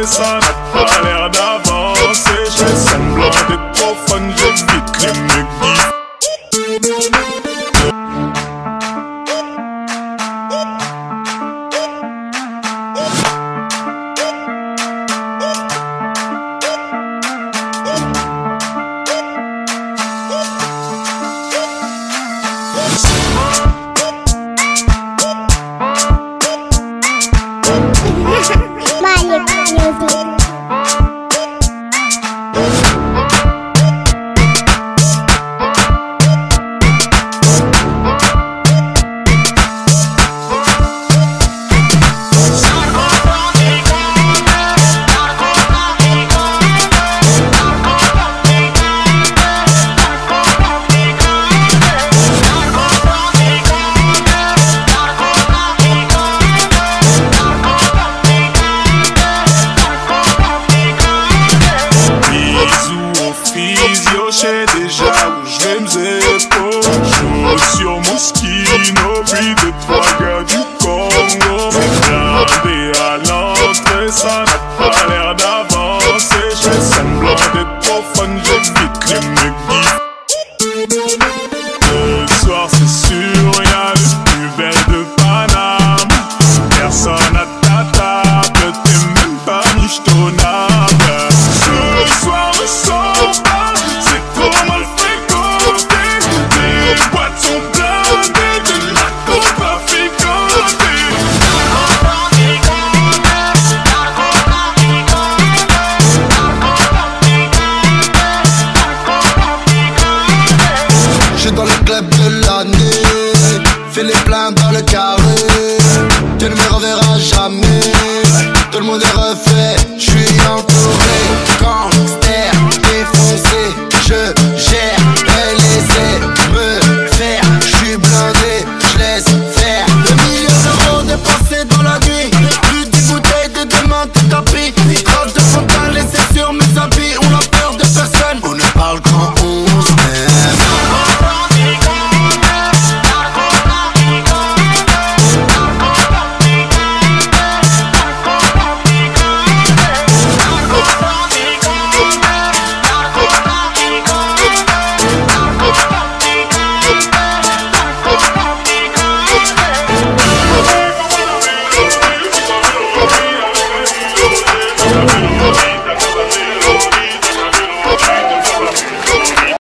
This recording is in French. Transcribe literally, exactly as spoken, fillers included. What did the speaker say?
l'entrée, ça n'a pas l'air d'avancer. Je fais semblant d'être trop fun, j'évite les mecs qui Malick music. Yo, j'sais déjà où j'vais m'zépo. Joue sur mon skino, puis deux, trois gars du Congo. Mais blindé à l'entrée, ça n'a pas l'air d'avancer. J'fais semblant d'être trop fun, j'évite les mecs. Ce soir c'est sûr, y'a le plus belle de Paname. Personne à ta table, t'es même pas michetonnable. Ce soir ne sors pas, dans le club de l'année, fais les pleins dans le carré. Tu ne me reverras jamais, tout le monde est refait.